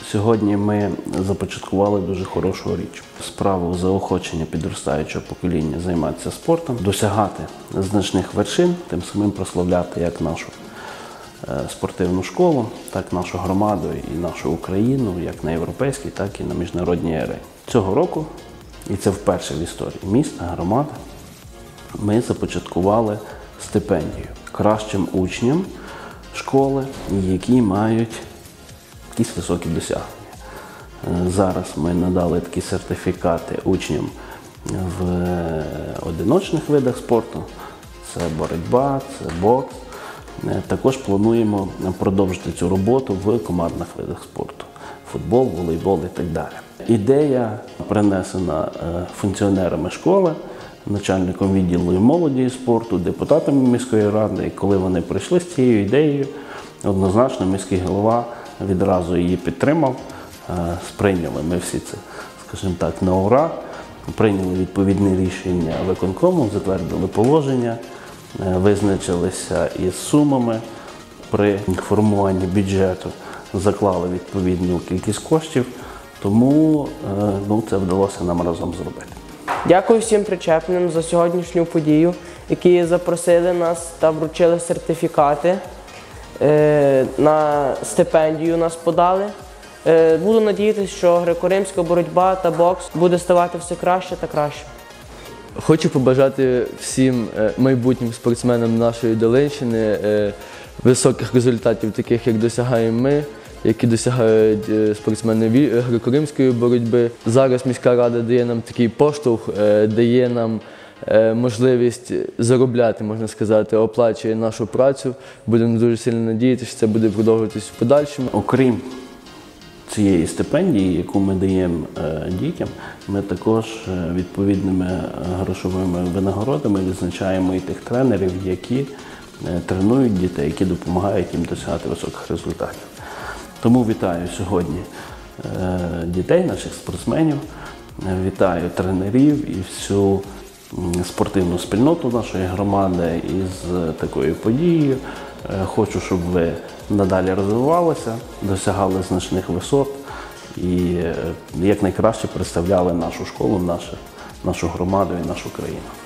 Сьогодні ми започаткували дуже хорошу річ. Справу заохочення підростаючого покоління займатися спортом, досягати значних вершин, тим самим прославляти як нашу спортивну школу, так нашу громаду і нашу Україну, як на європейській, так і на міжнародній арені. Цього року, і це вперше в історії міста, громади, ми започаткували стипендію кращим учням школи, які мають якісь високі досягнення. Зараз ми надали такі сертифікати учням в одиночних видах спорту. Це боротьба, це бокс. Також плануємо продовжити цю роботу в командних видах спорту. Футбол, волейбол і так далі. Ідея принесена функціонерами школи, начальником відділу молоді і спорту, депутатами міської ради. І коли вони прийшли з цією ідеєю, однозначно міський голова відразу її підтримав. Сприйняли ми всі це, скажімо так, на ура. Прийняли відповідне рішення виконкому, затвердили положення, визначилися із сумами при формуванні бюджету, заклали відповідну кількість коштів, тому це вдалося нам разом зробити. Дякую всім причепним за сьогоднішню подію, які запросили нас та вручили сертифікати, на стипендію нас подали. Буду надіятися, що греко-римська боротьба та бокс буде ставати все краще та краще. Хочу побажати всім майбутнім спортсменам нашої Долинщини високих результатів, таких як досягаємо ми, які досягають спортсмени греко-римської боротьби. Зараз міська рада дає нам такий поштовх, дає нам можливість заробляти, можна сказати, оплачує нашу працю. Будемо дуже сильно надіятися, що це буде продовжуватись в подальшому. Окрім цієї стипендії, яку ми даємо дітям, ми також відповідними грошовими винагородами відзначаємо і тих тренерів, які тренують дітей, які допомагають їм досягати високих результатів. Тому вітаю сьогодні дітей, наших спортсменів, вітаю тренерів і всю спортивну спільноту нашої громади із такою подією. Хочу, щоб ви надалі розвивалися, досягали значних висот і якнайкраще представляли нашу школу, нашу громаду і нашу країну.